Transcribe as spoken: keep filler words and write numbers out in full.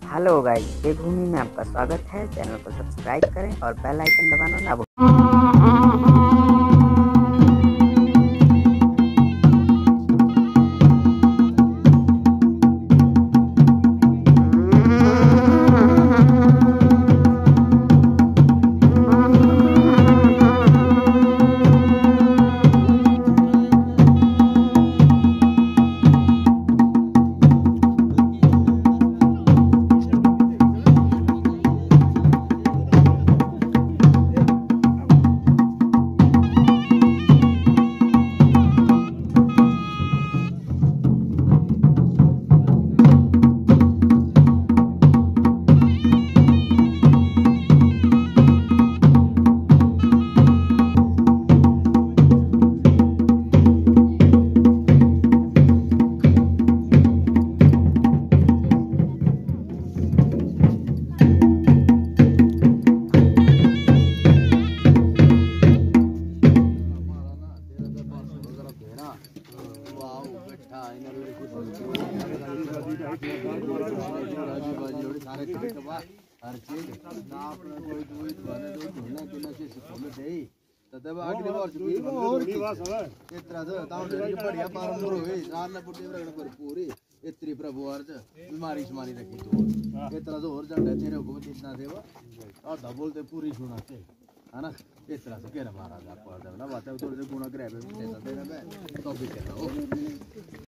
Hello guys, देवभूमि में आपका स्वागत है। चैनल को सब्सक्राइब करें और बेल आइकन दबाना ना भूलें। इतनी प्रभु अर्ज बीमारी शुमारी रखी तो इतना तो और झंडा तेरे को जितना देवा और बोलते पूरी सुनाते है ना। इस तरह से कह रहा महाराज आपको ना बात है थोड़े से गुना ग्रह पे भी देता देना मैं तो भी कह रहा हूँ।